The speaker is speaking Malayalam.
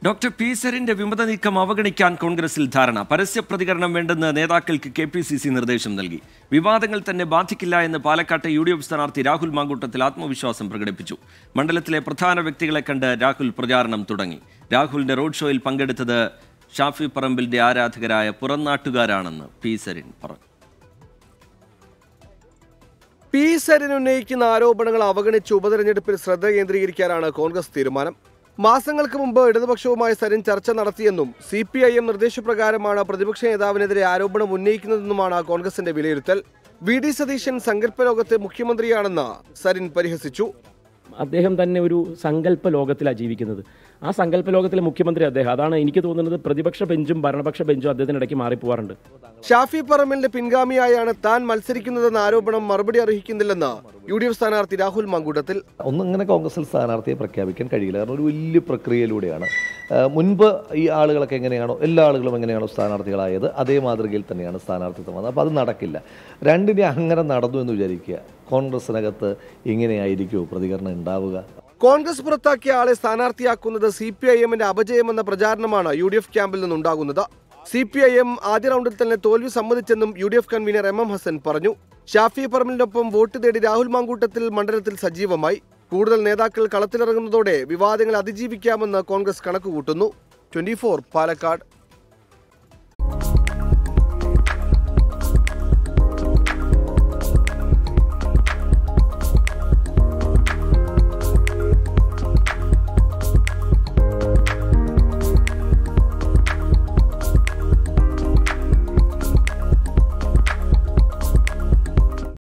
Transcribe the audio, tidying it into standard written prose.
ഡോക്ടർ പി സരിന്റെ വിമത നീക്കം അവഗണിക്കാൻ കോൺഗ്രസിൽ ധാരണ. പരസ്യ പ്രതികരണം വേണ്ടെന്ന് നേതാക്കൾക്ക് KPCC നിർദ്ദേശം നൽകി. വിവാദങ്ങൾ തന്നെ ബാധിക്കില്ല എന്ന് പാലക്കാട്ടെ UDF സ്ഥാനാർത്ഥി രാഹുൽ മാങ്കൂട്ടത്തിൽ ആത്മവിശ്വാസം പ്രകടിപ്പിച്ചു. മണ്ഡലത്തിലെ പ്രധാന വ്യക്തികളെ കണ്ട് രാഹുൽ പ്രചാരണം തുടങ്ങി. രാഹുലിന്റെ റോഡ് ഷോയിൽ പങ്കെടുത്തത് ഷാഫി പറമ്പിലിന്റെ ആരാധകരായ പുറംനാട്ടുകാരാണെന്ന് പി സരിൻ പറഞ്ഞു. പി സരിൻ ഉന്നയിക്കുന്ന ആരോപണങ്ങൾ അവഗണിച്ച് ഉപതെരഞ്ഞെടുപ്പിൽ ശ്രദ്ധ കേന്ദ്രീകരിക്കാനാണ് കോൺഗ്രസ് തീരുമാനം. മാസങ്ങൾക്ക് മുമ്പ് ഇടതുപക്ഷവുമായി സരിൻ ചർച്ച നടത്തിയെന്നും CPIM നിർദ്ദേശപ്രകാരമാണ് പ്രതിപക്ഷ നേതാവിനെതിരെ ആരോപണം ഉന്നയിക്കുന്നതെന്നുമാണ് കോൺഗ്രസിന്റെ വിലയിരുത്തൽ. VD സതീശൻ സങ്കല്പലോകത്തെ മുഖ്യമന്ത്രിയാണെന്ന് സരിൻ പരിഹസിച്ചു. അദ്ദേഹം തന്നെ ഒരു സങ്കല്പ ലോകത്തിലാണ് ജീവിക്കുന്നത്. ആ സങ്കല്പ ലോകത്തിലെ മുഖ്യമന്ത്രി അദ്ദേഹം. അതാണ് എനിക്ക് തോന്നുന്നത്. പ്രതിപക്ഷ ബെഞ്ചും ഭരണപക്ഷ ബെഞ്ചും അദ്ദേഹത്തിനിടയ്ക്ക് മാറിപ്പോവാറുണ്ട്. ഷാഫി പറമ്പിലിന്റെ പിൻഗാമിയായാണ് താൻ മത്സരിക്കുന്നതെന്ന ആരോപണം മറുപടി അർഹിക്കുന്നില്ലെന്ന് UDF സ്ഥാനാർത്ഥി രാഹുൽ മാങ്കൂട്ടത്തിൽ. ഒന്നിങ്ങനെ കോൺഗ്രസിൽ സ്ഥാനാർത്ഥിയെ പ്രഖ്യാപിക്കാൻ കഴിയില്ല. കാരണം ഒരു വലിയ പ്രക്രിയയിലൂടെയാണ്. മുൻപ് ഈ ആളുകളൊക്കെ എങ്ങനെയാണോ, എല്ലാ ആളുകളും എങ്ങനെയാണോ സ്ഥാനാർത്ഥികളായത്, അതേ മാതൃകയിൽ തന്നെയാണ് സ്ഥാനാർത്ഥിത്വം വന്നത്. അപ്പോൾ അത് നടക്കില്ല. രണ്ടിനെ അങ്ങനെ നടന്നു എന്ന് വിചാരിക്കുക. കോൺഗ്രസിനകത്ത് ഇങ്ങനെയായിരിക്കുമോ പ്രതികരണം ഉണ്ടാവുക? കോൺഗ്രസ് പുറത്താക്കിയ ആളെ സ്ഥാനാർത്ഥിയാക്കുന്നത് CPIMന്റെ അപജയമെന്ന പ്രചാരണമാണ് UDF ക്യാമ്പിൽ നിന്നുണ്ടാകുന്നത്. CPIM ആദ്യ റൗണ്ടിൽ തന്നെ തോൽവി സമ്മതിച്ചെന്നും UDF കൺവീനർ MM ഹസൻ പറഞ്ഞു. ഷാഫി പറമ്പിലിനൊപ്പം വോട്ട് തേടി രാഹുൽ മാങ്കൂട്ടത്തിൽ മണ്ഡലത്തിൽ സജീവമായി. കൂടുതൽ നേതാക്കൾ കളത്തിലിറങ്ങുന്നതോടെ വിവാദങ്ങൾ അതിജീവിക്കാമെന്ന് കോൺഗ്രസ് കണക്കുകൂട്ടുന്നു. 24 പാലക്കാട്.